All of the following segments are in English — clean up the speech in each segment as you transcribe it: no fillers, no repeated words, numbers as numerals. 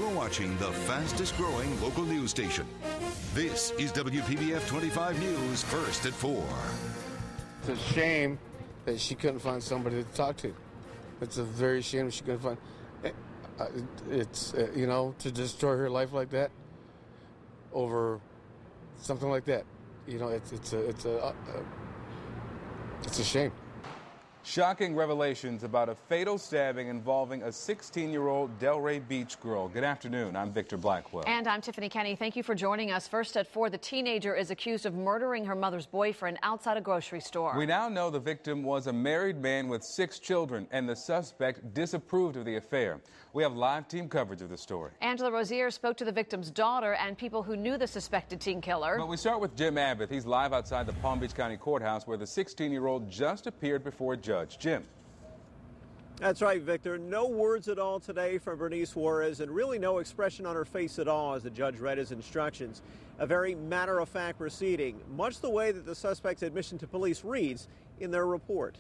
You're watching the fastest growing local news station. This is WPBF 25 News, first at 4. It's a shame that she couldn't find somebody to talk to. It's a very shame that she couldn't find. To destroy her life like that over something like that. It's a shame. Shocking revelations about a fatal stabbing involving a 16-year-old Delray Beach girl. Good afternoon. I'm Victor Blackwell. And I'm Tiffany Kenny. Thank you for joining us. First at 4, the teenager is accused of murdering her mother's boyfriend outside a grocery store. We now know the victim was a married man with 6 children, and the suspect disapproved of the affair. We have live team coverage of the story. Angela Rozier spoke to the victim's daughter and people who knew the suspected teen killer. But we start with Jim Abbott. He's live outside the Palm Beach County Courthouse where the 16-year-old just appeared before a judge. Jim. That's right, Victor. No words at all today from Bernice Juarez, and really no expression on her face at all as the judge read his instructions. A very matter-of-fact proceeding, much the way that the suspect's admission to police reads in their report.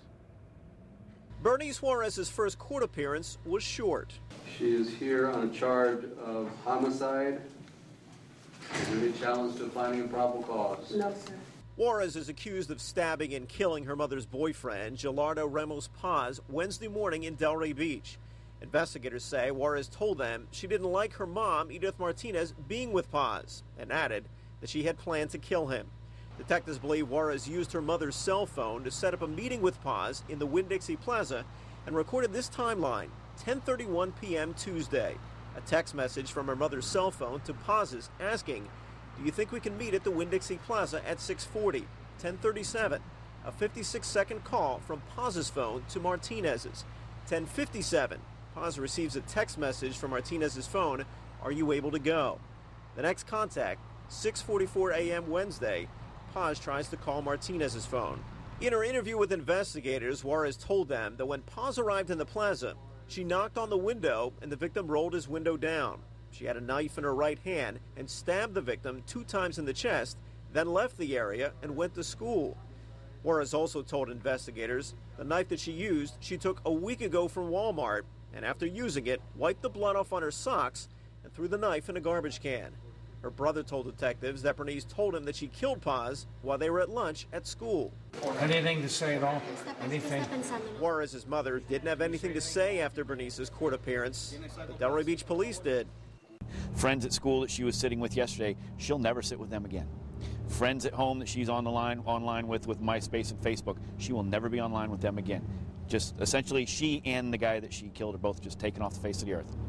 Bernice Juarez's first court appearance was short. She is here on a charge of homicide. Is there any challenge to finding a probable cause? No, sir. Juarez is accused of stabbing and killing her mother's boyfriend, Gelardo Ramos Paz, Wednesday morning in Delray Beach. Investigators say Juarez told them she didn't like her mom, Edith Martinez, being with Paz, and added that she had planned to kill him. Detectives believe Juarez used her mother's cell phone to set up a meeting with Paz in the Winn-Dixie Plaza and recorded this timeline, 10:31 p.m. Tuesday. A text message from her mother's cell phone to Paz's asking, "Do you think we can meet at the Winn-Dixie Plaza at 6:40? 10:37. A 56-second call from Paz's phone to Martinez's. 10:57. Paz receives a text message from Martinez's phone, "Are you able to go?" The next contact, 6:44 a.m. Wednesday. Paz tries to call Martinez's phone. In her interview with investigators, Juarez told them that when Paz arrived in the plaza, she knocked on the window and the victim rolled his window down. She had a knife in her right hand and stabbed the victim 2 times in the chest, then left the area and went to school. Juarez also told investigators the knife that she used she took a week ago from Walmart, and after using it, wiped the blood off on her socks and threw the knife in a garbage can. Her brother told detectives that Bernice told him that she killed Paz while they were at lunch at school. Anything to say at all? Anything? Juarez's mother didn't have anything to say after Bernice's court appearance. The Delray Beach police did. Friends at school that she was sitting with yesterday, she'll never sit with them again. Friends at home that she's online with MySpace and Facebook, she will never be online with them again. Just essentially, she and the guy that she killed are both just taken off the face of the earth.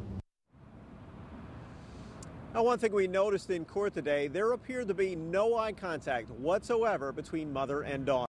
Now, one thing we noticed in court today, there appeared to be no eye contact whatsoever between mother and daughter.